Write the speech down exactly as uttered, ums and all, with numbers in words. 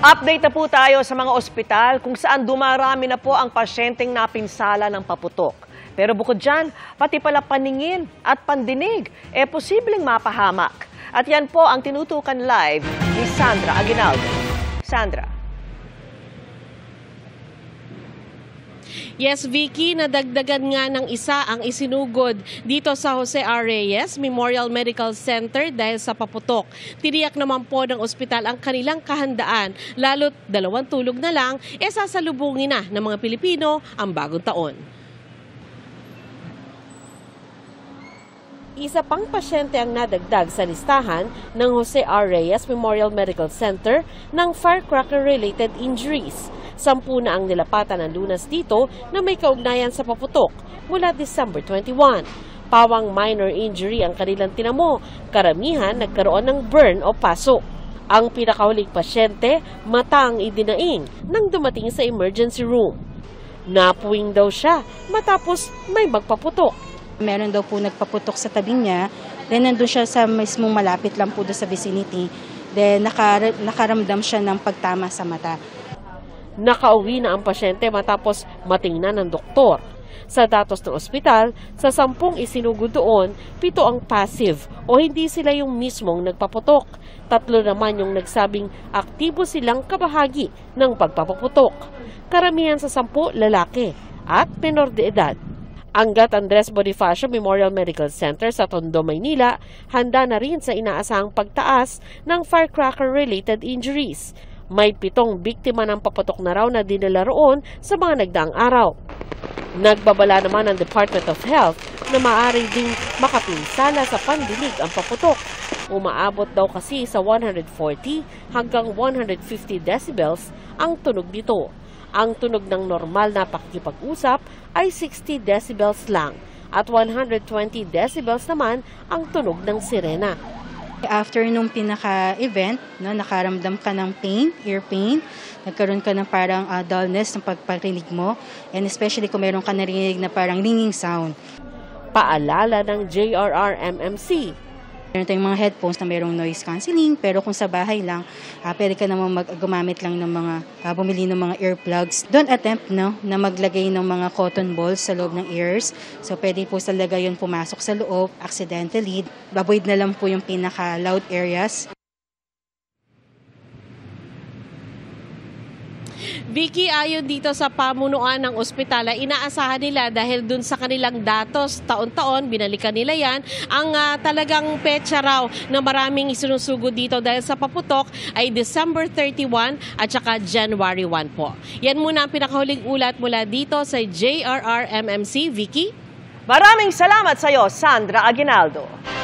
Update na po tayo sa mga ospital kung saan dumarami na po ang pasyenteng napinsala ng paputok. Pero bukod dyan, pati pala paningin at pandinig, eh posibleng mapahamak. At yan po ang tinutukan live ni Sandra Aguinaldo. Sandra. Yes, Vicky, nadagdagan nga ng isa ang isinugod dito sa Jose R. Reyes Memorial Medical Center dahil sa paputok. Tiniyak naman po ng ospital ang kanilang kahandaan, lalo't dalawang tulog na lang, e sasalubungin na ng mga Pilipino ang bagong taon. Isa pang pasyente ang nadagdag sa listahan ng Jose R. Reyes Memorial Medical Center ng firecracker-related injuries. Sampu na ang nilapatan ng Lunas dito na may kaugnayan sa paputok mula December twenty-first. Pawang minor injury ang kanilang tinamo, karamihan nagkaroon ng burn o paso. Ang pinakahuling pasyente, mata ang idinaing nang dumating sa emergency room. Napuwing daw siya matapos may magpaputok. Meron daw po nagpaputok sa tabi niya, then nandun siya sa mismong malapit lang po doon sa vicinity, then nakar nakaramdam siya ng pagtama sa mata. Nakauwi na ang pasyente matapos matingnan ng doktor. Sa datos ng ospital, sa sampung isinugod doon, pito ang passive o hindi sila yung mismong nagpaputok. Tatlo naman yung nagsabing aktibo silang kabahagi ng pagpapaputok. Karamihan sa sampu lalaki at menor de edad. Ang Gat Andres Bonifacio Memorial Medical Center sa Tondo, Maynila, handa na rin sa inaasahang pagtaas ng firecracker-related injuries. May pitong biktima ng paputok na raw na dinala roon sa mga nagdaang araw. Nagbabala naman ang Department of Health na maaari ding makapinsala sa pandinig ang paputok. Umaabot daw kasi sa one hundred forty hanggang one hundred fifty decibels ang tunog nito. Ang tunog ng normal na pakikipag-usap ay sixty decibels lang at one hundred twenty decibels naman ang tunog ng sirena. After nung pinaka-event, no, nakaramdam ka ng pain, ear pain, nagkaroon ka ng parang uh, dullness ng pagparinig mo, and especially kung meron ka narinig na parang ringing sound. Paalala ng J R R M M C. Meron tayong mga headphones na merong noise cancelling, pero kung sa bahay lang, uh, pwede ka naman mag gumamit lang ng mga, uh, bumili ng mga earplugs. Don't attempt no, na maglagay ng mga cotton balls sa loob ng ears. So pwede po talaga yun pumasok sa loob, accidentally. Avoid na lang po yung pinaka-loud areas. Vicky, ayon dito sa pamunuan ng ospital, inaasahan nila dahil dun sa kanilang datos, taon-taon, binalikan nila yan, ang uh, talagang petsa raw na maraming isinusugod dito dahil sa paputok ay December thirty-first at saka January first po. Yan muna ang pinakahuling ulat mula dito sa J R R M M C. Vicky? Maraming salamat sa iyo, Sandra Aguinaldo.